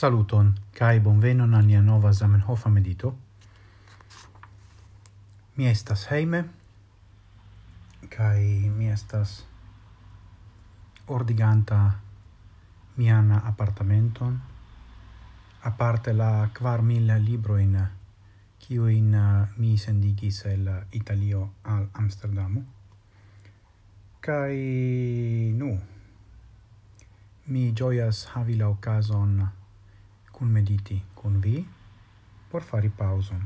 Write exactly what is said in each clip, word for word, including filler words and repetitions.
Saluton, kai bonvenon al nia nova Zamenhof medito. Mi estas heime, kai mi estas ordiganta mian apartamenton, aparte la kvar mil libroin kiujn mi sendigis el Italio al Amsterdamo. Kai nu, mi gioias havi la occasion kun mediti kun vi por fari pauson.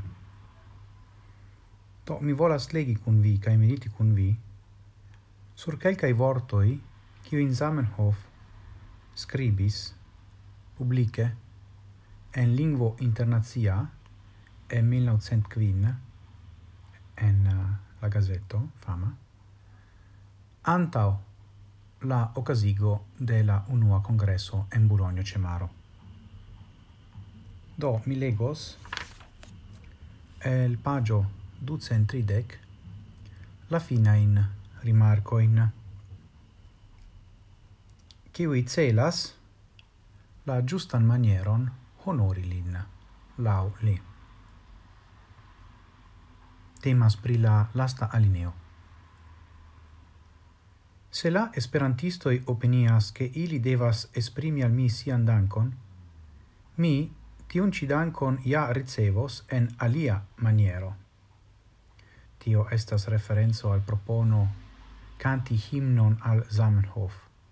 Do mi volas legi kun vi kai mediti kun vi sur kelkaj vortoj kiujn Zamenhof skribis publike en lingvo internacia en mil novecent kvin en uh, la gazeto fama antau la ocasigo de la unua congresso en Bologna Cemaro. Do mi legos el pagio ducent tridec la finain rimarcoin kiui celas la giustan manieron honori lin lau li. Temas pri la lasta alineo. Se la esperantistoi opinias che ili devas esprimi al mi sian dankon, mi tion ci dankon ja ricevos en alia maniero. Tio estas referenzo al propono canti himnon al Zamenhof,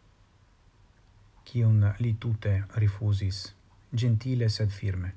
kiun li tute rifusis, gentile sed firme.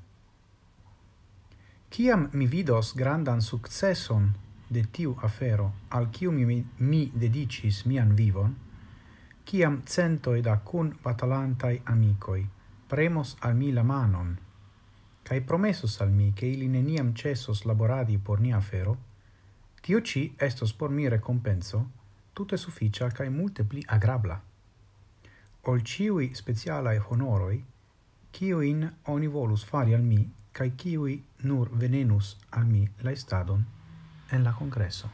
Ciam mi vidos grandan successon de tiu afero al kiu mi, mi dedicis mian vivon, ciam centoi da cun batalantai amicoi premos al mi la manon, kai promessos al mi che ili neniam cessos laboradi por nia afero, tio ci estos por mi recompenso tutte sufficia kai multe pli agrabla. Ol ciui specialai honoroi, kiuin oni volus fari al mi, kai kiui nur venenus al mi la estadon en la congresso.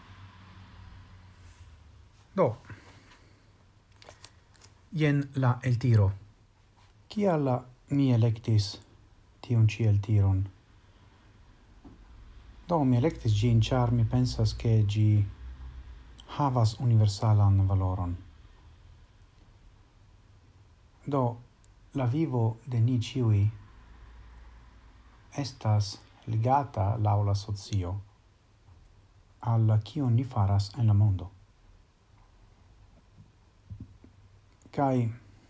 Do, jen la el tiro. Kial mi electis tion ci el tiron? Do, mi electis gin, char mi pensas che gi havas universalan valoron. Do, la vivo de ni ciui estas ligata laula socio al kion ni faras en la mondo. Kai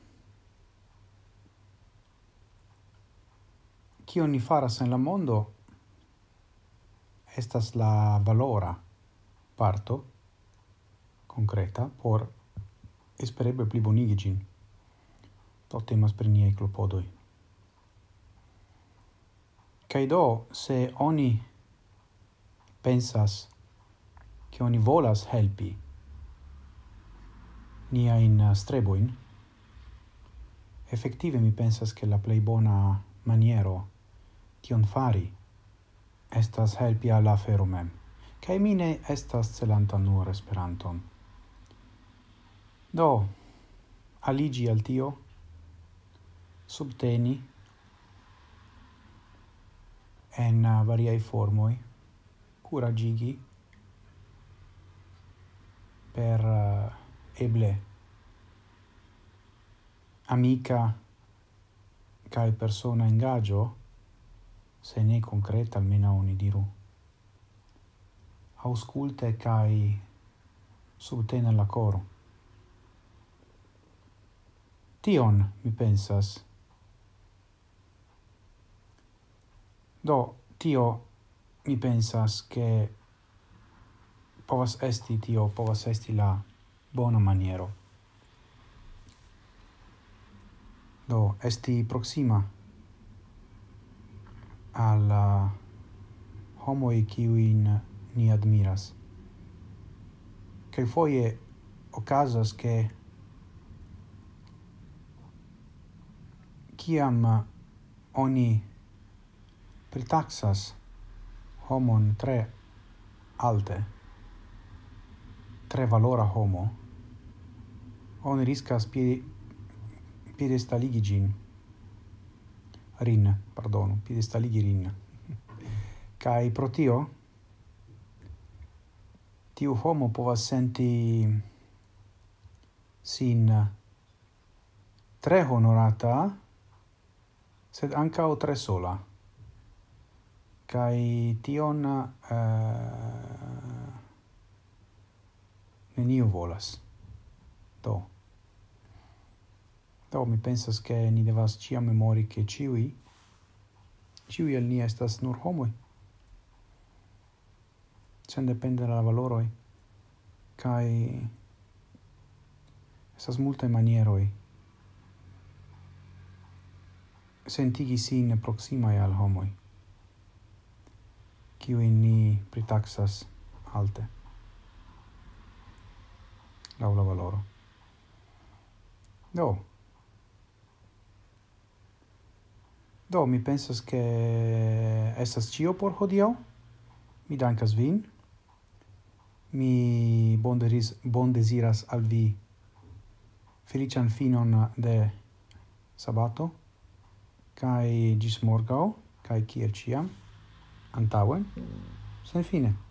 kion ni faras en la mondo estas la valora parto concreta por espereble plibonigi gin. Do temas pri niaj klopodoj. Kai do, se oni pensas che oni volas helpi niajn streboin, effektive mi pensas che la plej bona maniero tion fari estas helpi al afero mem. Kai mi ne estas celanta nur Esperanton. Do, aligi al tio, subteni en uh, variai formoi, curagigi per uh, eble amica kai persona engagio, se ne concreta almeno oni diru. Ausculte kai subtene la coro. Tion mi pensas. Do, tio mi pensas che povas esti tio, povas esti la bona maniero. Do, esti proxima al homoi kiuin ni admiras. Che foie ocasas che ciam oni pritaxas homon tre alte, tre valora homo, oni riscas piedi piedestaligi gin, rin, pardonu, piedestaligi rin. Kai pro tio, tiu homo povas senti sin tre honorata, sed ancao tre sola. Kai tion uh, neniu volas. Do. Do, mi pensas che ni devas ciam memori che ciui, ciui el ni estas nur homoi. Sen depende la valoroi. Kai estas multae manieroi sentigi sin proximae al homoi, kiui ni pritaxas alte lau la valoro. Do. Do, mi pensas che estas cio por hodiau. Mi dankas vin. Mi bonderis, bon desiras al vi felician finon de sabato, kai gis morgau, kai kiel ciam, antauen, sen fine.